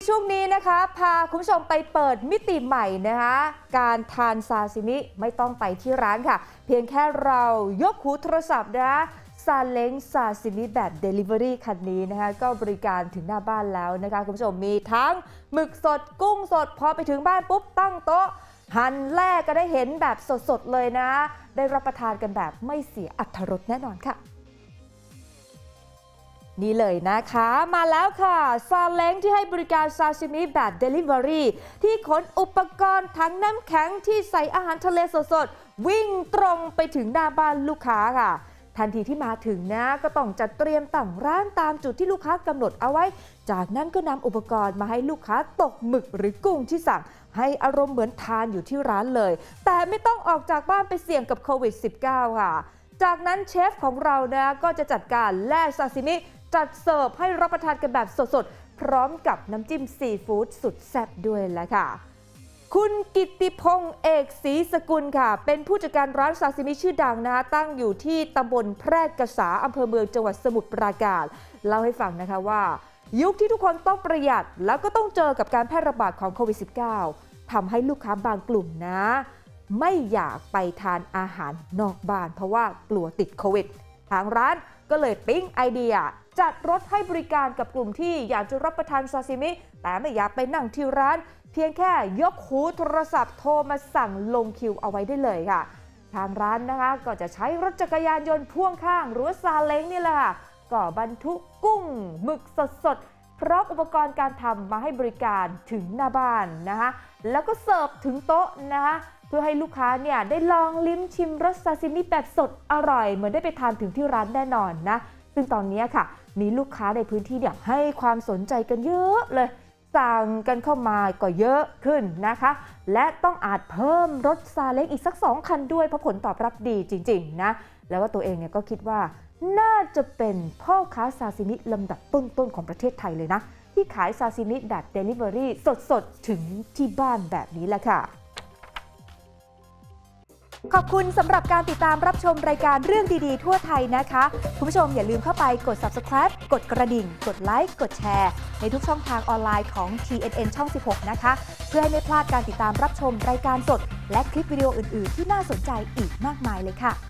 ช่วงนี้นะคะพาคุณผู้ชมไปเปิดมิติใหม่นะคะการทานซาซิมิไม่ต้องไปที่ร้านค่ะเพียงแค่เรายกหูโทรศัพท์นะซาเล้งซาซิมิแบบ Delivery คันนี้นะคะก็บริการถึงหน้าบ้านแล้วนะคะคุณผู้ชมมีทั้งหมึกสดกุ้งสดพอไปถึงบ้านปุ๊บตั้งโต๊ะหั่นแรกก็ได้เห็นแบบสดๆเลยนะได้รับประทานกันแบบไม่เสียอรรถรสแน่นอนค่ะนี่เลยนะคะมาแล้วค่ะซาเล้งที่ให้บริการซาซิมิแบบ Delivery ที่ขนอุปกรณ์ทั้งน้ำแข็งที่ใส่อาหารทะเลสดๆวิ่งตรงไปถึงหน้าบ้านลูกค้าค่ะทันทีที่มาถึงนะก็ต้องจัดเตรียมตั้งร้านตามจุดที่ลูกค้ากำหนดเอาไว้จากนั้นก็นำอุปกรณ์มาให้ลูกค้าตกหมึกหรือกุ้งที่สั่งให้อารมณ์เหมือนทานอยู่ที่ร้านเลยแต่ไม่ต้องออกจากบ้านไปเสี่ยงกับโควิด -19 ค่ะจากนั้นเชฟของเรานะก็จะจัดการแล่ซาซิมิจัดเสิร์ฟให้รับประทานกันแบบสดๆพร้อมกับน้ำจิ้มซีฟู้ดสุดแซ่บด้วยแหละค่ะคุณกิตติพงษ์เอกศรีสกุลค่ะเป็นผู้จัดการร้านซาซิมิชื่อดังนะคะตั้งอยู่ที่ตำบลแพรกษาอำเภอเมืองจังหวัดสมุทรปราการเล่าให้ฟังนะคะว่ายุคที่ทุกคนต้องประหยัดแล้วก็ต้องเจอกับการแพร่ระบาดของโควิด -19 ทำให้ลูกค้าบางกลุ่มนะไม่อยากไปทานอาหารนอกบ้านเพราะว่ากลัวติดโควิดทางร้านก็เลยปิ๊งไอเดียจัดรถให้บริการกับกลุ่มที่อยากจะรับประทานซาซิมิแต่ไม่อยากไปนั่งที่ร้านเพียงแค่ยกหูโทรศัพท์โทรมาสั่งลงคิวเอาไว้ได้เลยค่ะทางร้านนะคะก็จะใช้รถจักรยานยนต์พ่วงข้างหรือซาเล้งนี่แหละค่ะก็บรรทุกกุ้งหมึกสดๆพร้อมอุปกรณ์การทำมาให้บริการถึงหน้าบ้านนะคะแล้วก็เสิร์ฟถึงโต๊ะนะคะเพื่อให้ลูกค้าเนี่ยได้ลองลิ้มชิมรสซาซิมิแบบสดอร่อยเหมือนได้ไปทานถึงที่ร้านแน่นอนนะซึ่งตอนนี้ค่ะมีลูกค้าในพื้นที่เนี่ยให้ความสนใจกันเยอะเลยสั่งกันเข้ามาก็เยอะขึ้นนะคะและต้องอาจเพิ่มรถซาเล้งอีกสัก2 คันด้วยเพราะผลตอบรับดีจริงๆนะแล้วว่าตัวเองเนี่ยก็คิดว่าน่าจะเป็นพ่อค้าซาซิมิลำดับต้นๆของประเทศไทยเลยนะที่ขายซาซิมิแบบ Delivery สดๆถึงที่บ้านแบบนี้แหละค่ะขอบคุณสำหรับการติดตามรับชมรายการเรื่องดีๆทั่วไทยนะคะคุณผู้ชมอย่าลืมเข้าไปกด Subscribe กดกระดิ่งกดไลค์กดแชร์ในทุกช่องทางออนไลน์ของ TNN ช่อง 16 นะคะเพื่อให้ไม่พลาดการติดตามรับชมรายการสดและคลิปวิดีโออื่นๆที่น่าสนใจอีกมากมายเลยค่ะ